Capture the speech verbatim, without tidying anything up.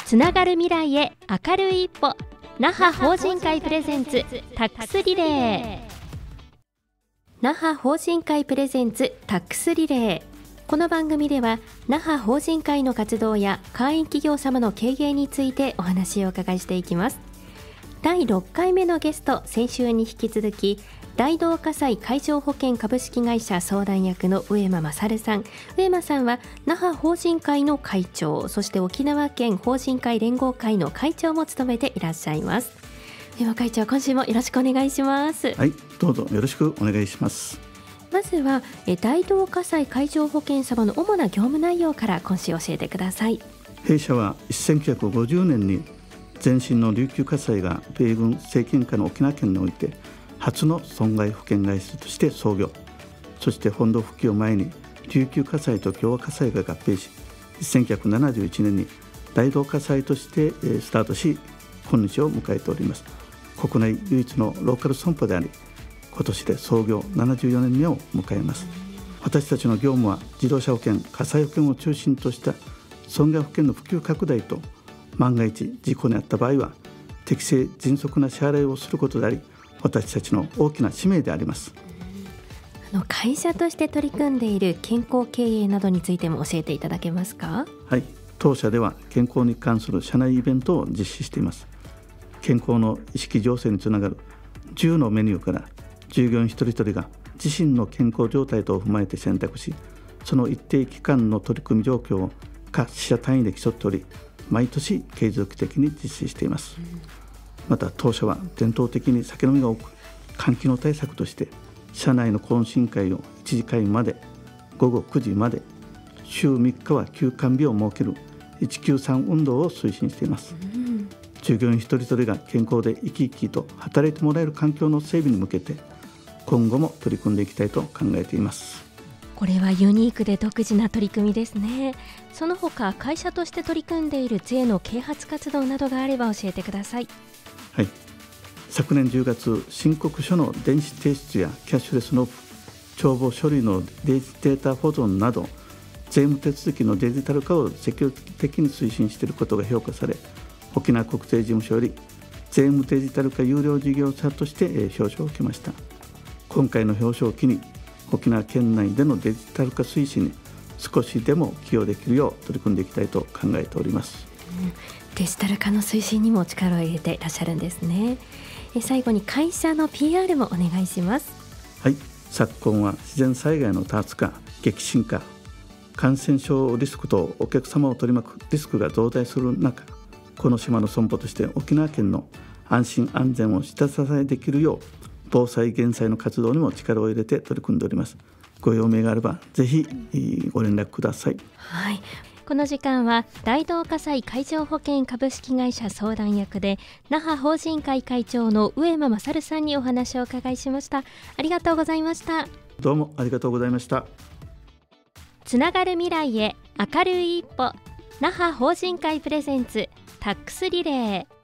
つながる未来へ明るい一歩、那覇法人会プレゼンツタックスリレー。那覇法人会プレゼンツタックスリレー。この番組では那覇法人会の活動や会員企業様の経営についてお話をお伺いしていきます。だいろっかいめのゲスト、先週に引き続き大同火災海上保険株式会社相談役の上間勝さん。上間さんは那覇法人会の会長、そして沖縄県法人会連合会の会長も務めていらっしゃいます。上間会長、今週もよろしくお願いします。 はい、どうぞよろしくお願いします。 まずはえ大同火災海上保険様の主な業務内容から今週教えてください。 弊社はせんきゅうひゃくごじゅうねんに前身の琉球火災が米軍政権下の沖縄県において初の損害保険会社として創業、そして本土復帰を前に琉球火災と共和火災が合併し、せんきゅうひゃくななじゅういちねんに大同火災としてスタートし、今日を迎えております。国内唯一のローカル損保であり、今年で創業ななじゅうよねんめを迎えます。私たちの業務は自動車保険、火災保険を中心とした損害保険の普及拡大と、万が一事故に遭った場合は適正迅速な支払いをすることであり、私たちの大きな使命であります。 あの会社として取り組んでいる健康経営などについても教えていただけますか。 はい、当社では健康に関する社内イベントを実施しています。健康の意識醸成につながるじゅうのメニューから従業員一人一人が自身の健康状態等を踏まえて選択し、その一定期間の取り組み状況を各支社単位で競っており、毎年継続的に実施しています。また当社は伝統的に酒飲みが多く、肝機能対策として社内の懇親会をいちじかんまで、ごごくじまで、週みっかは休館日を設けるいちきゅうさん運動を推進しています。うん、従業員一人一人が健康で生き生きと働いてもらえる環境の整備に向けて今後も取り組んでいきたいと考えています。 これはユニークで独自な取り組みですね。その他会社として取り組んでいる税の啓発活動などがあれば教えてください。 はい、昨年じゅうがつ、申告書の電子提出やキャッシュレス納付、帳簿処理のデジデータ保存など税務手続きのデジタル化を積極的に推進していることが評価され、沖縄国税事務所より税務デジタル化有料事業者として表彰を受けました。今回の表彰を機に沖縄県内でのデジタル化推進に少しでも寄与できるよう取り組んでいきたいと考えております。 うん、デジタル化の推進にも力を入れていらっしゃるんですね。え最後に会社の ピーアール もお願いします。 はい、昨今は自然災害の多発化、激甚化、感染症リスクとお客様を取り巻くリスクが増大する中、この島の損保として沖縄県の安心安全を下支えできるよう防災減災の活動にも力を入れて取り組んでおります。ご用命があればぜひご連絡ください。 はい、この時間は大同火災海上保険株式会社相談役で那覇法人会会長の上間勝さんにお話をお伺いしました。ありがとうございました。 どうもありがとうございました。 つながる未来へ明るい一歩、那覇法人会プレゼンツタックスリレー。